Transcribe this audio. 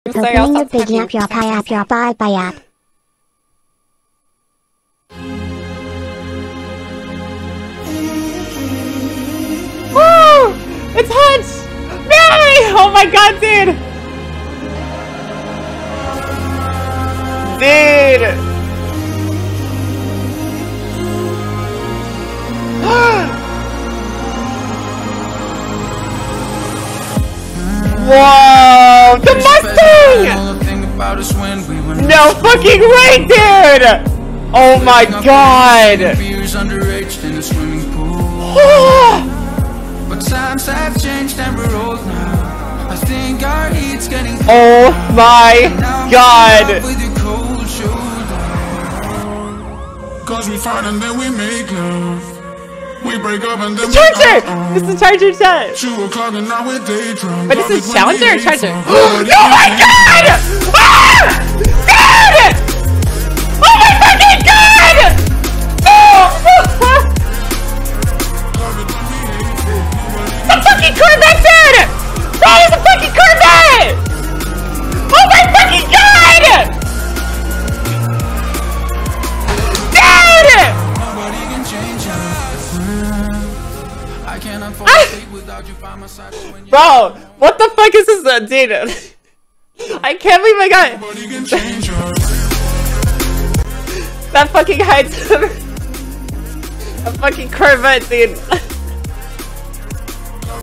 Opening your big yap yap yap yap bye bye yap. Woo! It's hot! Mary! Oh my god, dude! Dude! Whoa! The Mustang! No fucking way, dude! Oh my god! But times have changed and we're old now. I think our heat's getting cold. Oh my god! Cause we fight and then we make love. We break up and then Charger! This is the Charger set. 2 o'clock and now we're day drunk. But this is Challenger or Charger? Oh my god! Ah! Dude! Oh my fucking god! Oh! The fucking Corvette, dude! That is a fucking Corvette! Oh my fucking god! Dude! I can't unfold it without you by my side. Bro, what the fuck is this, dude? I can't believe I got that fucking height. A fucking Corvette, dude.